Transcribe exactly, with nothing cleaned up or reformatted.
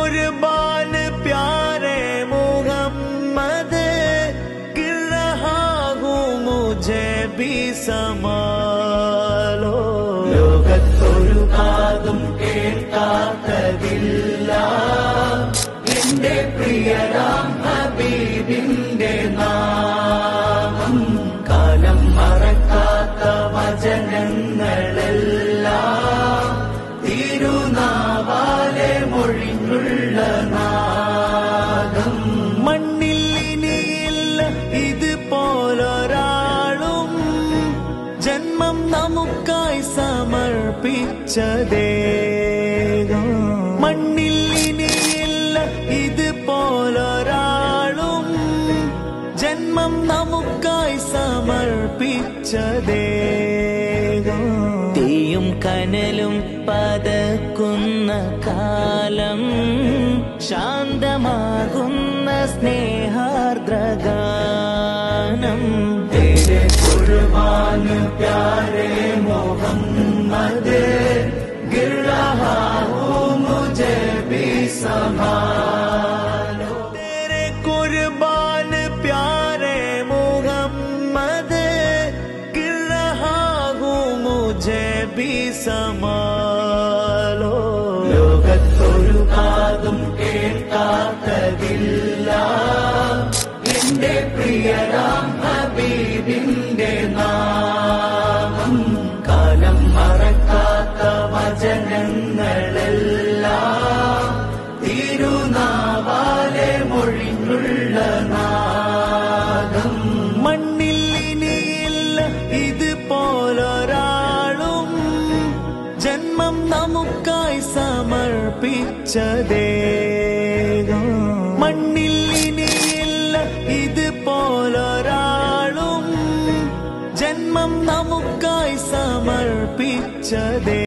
कुर्बान प्यारे मोहम्मद, गिर रहा हूँ मुझे भी संभालो. ലോകത്തൊരു കാതും കേൾക്കാത്തതില്ല എന്റെ പ്രിയരാം ഹബീബിന്റെ നാമം. കാലം മറക്കാത്ത വചനങ്ങളെല്ലാം തിരുനാവാലെ മൊഴിഞ്ഞുള്ള നാദം. മണ്ണിൽ ഇനിയില്ല ഇതുപോലൊരാളും, ജന്മം നമുക്കായി സമർപ്പിച്ച ദേഹം. മണ്ണിൽ ഇനിയില്ല ഇതുപോലൊരാളും, ജന്മം നമുക്കായി സമർപ്പിച്ച ദേഹം. തീയും കനലും പതക്കുന്ന കാലം, ശാന്തമാകുന്ന സ്നേഹാർദ്രഗാനം. തേരെ കുർബാൻ പ്യാരെ मोहम्मद, गिर रहा हूँ मुझे भी संभालो. तेरे कुर्बान प्यारे मोहम्मद, गिर रहा हूँ मुझे भी संभालो. ലോകത്തൊരു കാതും കേൾക്കാത്തതില്ല എന്റെ പ്രിയരാം ഹബീബിന്റെ നാമം. കാലം മറക്കാത്ത വചനങ്ങളെല്ലാം തിരുനാവാലെ മൊഴിഞ്ഞുള്ള നാദം. മണ്ണിൽ ഇനിയില്ല ഇതുപോലൊരാളും, ജന്മം നമുക്കായി സമർപ്പിച്ച ദേഹം. മണ്ണിൽ ഇനിയില്ല ഇതുപോലൊരാളും, ജന്മം നമുക്കായി സമർപ്പിച്ച ദേഹം.